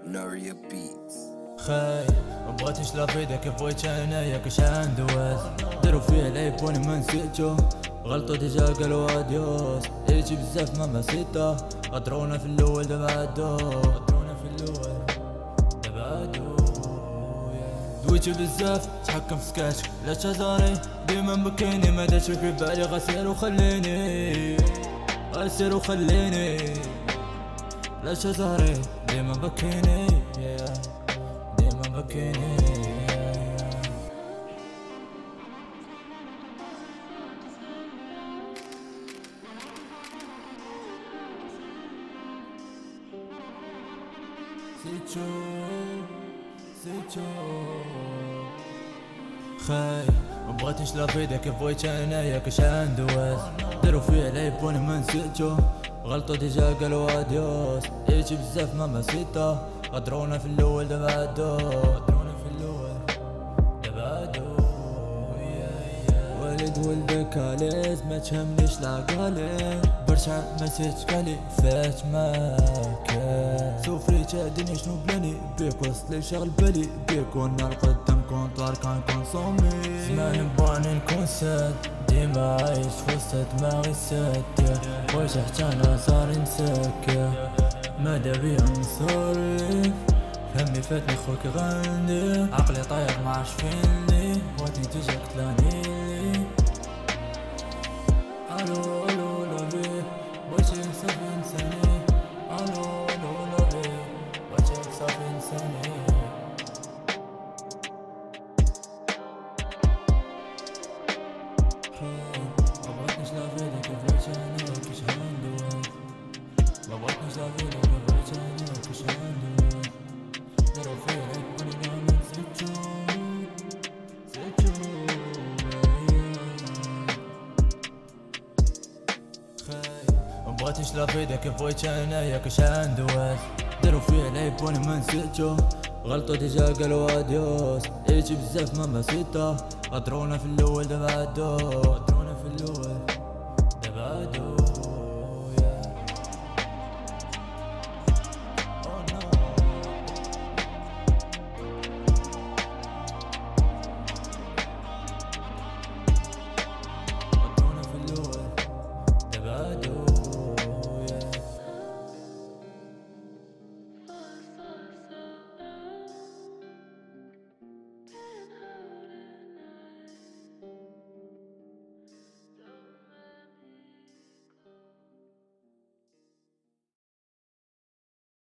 Nuria Beats. خاي مبغيتش لا فيدا كيف بغيت انايا كاش عندواز دارو فيه العيبوني ما نسيتو غلطو ديجا قالو اديوس ايجي بزاف ما مسيطة غدرونا في الاول دابا عدو دويتو بزاف تحكم في سكاتك لا تزاري ديما مكيني ما دارش في بالي غسير وخليني لا تزاري ديما بكيني ديما بكيني سيتشو خاي مبغيتش لا فيدا كيف بغيت انايا كاش عندواز دارو فيه العيبوني ما نسيتو غلطو ديجا قالو اديوس ايجي بزاف ما مسيطة غدرونا في الاول دابا عدو والد ولدك علاز ما تهمنيش العقالي برشا ما سيتكالي فات معاك سوفريت عدني شنو بلاني بيك وصل لي شغل بالي بيك ونهار قدام كونطار كان كونسومي زمان باني نكون ساد ديما عايش وسط دماغي ساد واش حتى انا صار نساك مادا بيا نصرف فهمي فاتني خوك غندي عقلي طاير معرفش فيني بغيتني تجي قتلاني الو الو لوبي بغيتي نصافي انساني الو الو لوبي بغيتي نصافي انساني مبغيتنيش لا فيدا كيف بغيت انا كيش غندوز مبغيتنيش لا فيدا كيف بغيت انا كيش غندوز دارو فيا عيبوني ما نسيتو مبغيتش لا فيدا كيف بغيت انايا كاش عندواز دارو فيه العيبوني ما نسيتو غلطو ديجا قالو اديوس ايجي بزاف ما مسيطة غدرونا في الاول دابا عدو